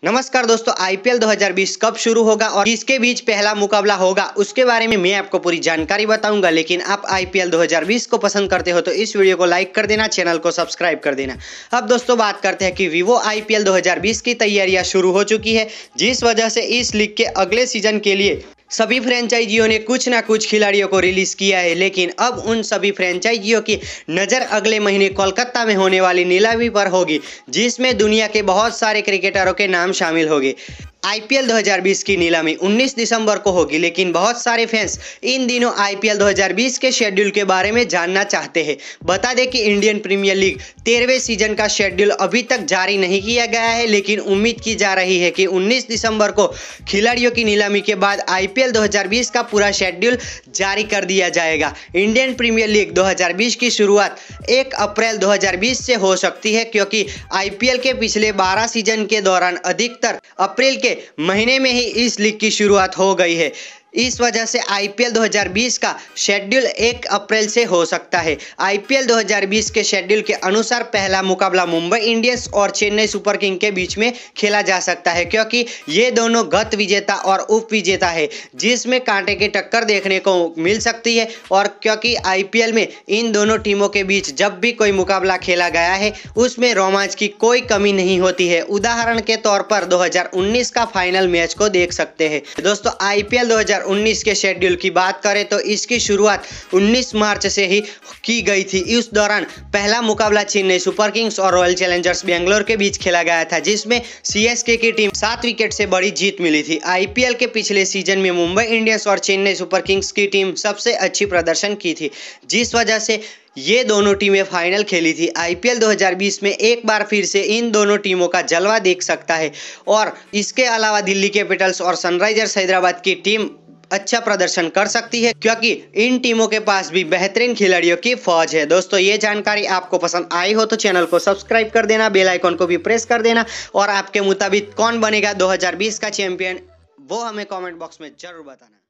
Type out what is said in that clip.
नमस्कार दोस्तों, आईपीएल 2020 कब शुरू होगा और किसके बीच पहला मुकाबला होगा उसके बारे में मैं आपको पूरी जानकारी बताऊंगा। लेकिन आप आईपीएल 2020 को पसंद करते हो तो इस वीडियो को लाइक कर देना, चैनल को सब्सक्राइब कर देना। अब दोस्तों बात करते हैं कि वीवो आईपीएल 2020 की तैयारियां शुरू हो चुकी है, जिस वजह से इस लीग के अगले सीजन के लिए सभी फ्रेंचाइजियों ने कुछ ना कुछ खिलाड़ियों को रिलीज किया है। लेकिन अब उन सभी फ्रेंचाइजियों की नज़र अगले महीने कोलकाता में होने वाली नीलामी पर होगी, जिसमें दुनिया के बहुत सारे क्रिकेटरों के नाम शामिल होंगे। आईपीएल 2020 की नीलामी 19 दिसंबर को होगी, लेकिन बहुत सारे फैंस इन दिनों आईपीएल 2020 के शेड्यूल के बारे में जानना चाहते हैं। बता दें कि इंडियन प्रीमियर लीग 13वें सीजन का शेड्यूल अभी तक जारी नहीं किया गया है, लेकिन उम्मीद की जा रही है कि 19 दिसंबर को खिलाड़ियों की नीलामी के बाद आईपीएल 2020 का पूरा शेड्यूल जारी कर दिया जाएगा। इंडियन प्रीमियर लीग 2020 की शुरुआत 1 अप्रैल 2020 से हो सकती है, क्योंकि आईपीएल के पिछले 12 सीजन के दौरान अधिकतर अप्रैल के महीने में ही इस लीग की शुरुआत हो गई है। इस वजह से आईपीएल 2020 का शेड्यूल 1 अप्रैल से हो सकता है। आईपीएल 2020 के शेड्यूल के अनुसार पहला मुकाबला मुंबई इंडियंस और चेन्नई सुपर किंग के बीच में खेला जा सकता है, क्योंकि ये दोनों गत विजेता और उप विजेता है, जिसमें कांटे की टक्कर देखने को मिल सकती है। और क्योंकि आईपीएल में इन दोनों टीमों के बीच जब भी कोई मुकाबला खेला गया है उसमें रोमांच की कोई कमी नहीं होती है। उदाहरण के तौर पर 2019 का फाइनल मैच को देख सकते हैं। दोस्तों, आईपीएल 2019 के शेड्यूल की बात करें तो इसकी शुरुआत 19 मार्च से ही की गई थी। इस दौरान पहला मुकाबला चेन्नई सुपर किंग्स और रॉयल चैलेंजर्स बेंगलोर के बीच खेला गया था, जिसमें सीएसके की टीम 7 विकेट से बड़ी जीत मिली थी। आईपीएल के पिछले सीजन में मुंबई इंडियंस और चेन्नई सुपर किंग्स की टीम सबसे अच्छी प्रदर्शन की थी, जिस वजह से ये दोनों टीमें फाइनल खेली थी। आईपीएल 2020 में एक बार फिर से इन दोनों टीमों का जलवा देख सकता है। और इसके अलावा दिल्ली कैपिटल्स और सनराइजर्स हैदराबाद की टीम अच्छा प्रदर्शन कर सकती है, क्योंकि इन टीमों के पास भी बेहतरीन खिलाड़ियों की फौज है। दोस्तों, ये जानकारी आपको पसंद आई हो तो चैनल को सब्सक्राइब कर देना, बेल आइकन को भी प्रेस कर देना। और आपके मुताबिक कौन बनेगा 2020 का चैंपियन, वो हमें कमेंट बॉक्स में जरूर बताना।